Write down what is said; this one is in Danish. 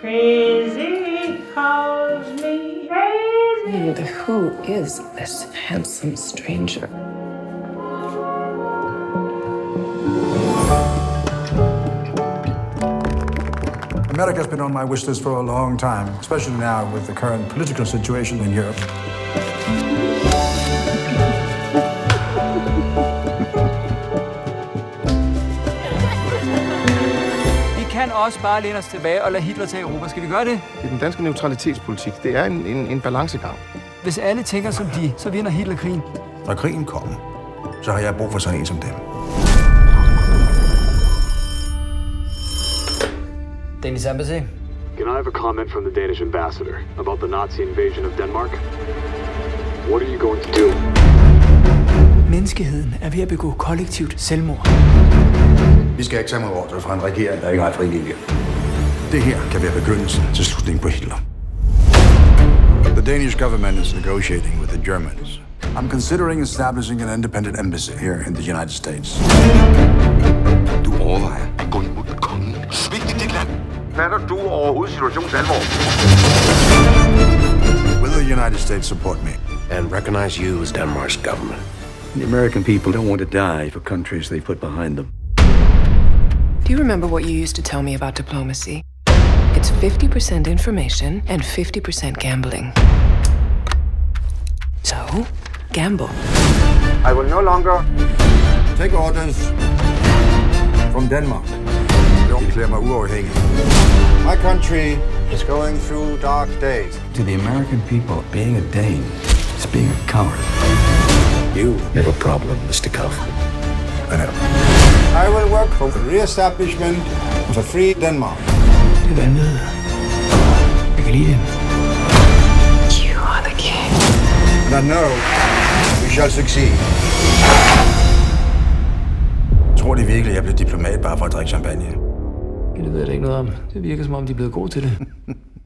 Crazy calls me crazy. And who is this handsome stranger? America's been on my wish list for a long time, especially now with the current political situation in Europe. Vi kan også bare læne os tilbage og lade Hitler tage Europa. Skal vi gøre det? Det er den danske neutralitetspolitik. Det er en balancegang. Hvis alle tænker som de, så vinder Hitler krigen. Når krigen kommer, så har jeg brug for sådan en som dem. Danish embassy. Can I have a comment from the Danish ambassador about the Nazi invasion of Denmark? What are you going to do? Menneskeheden er ved at begå kollektivt selvmord. Vi skal ikke tage mod ordre fra en regering, der ikke har frivillige. Det her kan være begyndelsen til slutningen på Hitler. The Danish government is negotiating with the Germans. I'm considering establishing an independent embassy here in the United States. Du overvejer at gå imod kongen. Svigt i dit land. Fatter du overhovedet situationens alvor? Will the United States support me? And recognize you as Denmark's government. The American people don't want to die for countries they put behind them. Do you remember what you used to tell me about diplomacy? It's 50% information and 50% gambling. So, gamble. I will no longer take orders from Denmark. Jeg erklærer mig uafhængig. My country is going through dark days. To the American people, being a Dane is being a coward. You have a problem, Mr. Kauffmann. I know. I will work for the re-establishment of a free Denmark. Det er vanvittigt. Jeg kan lide det. You are the king. And I know we shall succeed. Tror de virkelig, jeg blev diplomat bare for at drikke champagne? Det ved jeg da ikke noget om. Det virker som om, de er blevet gode til det.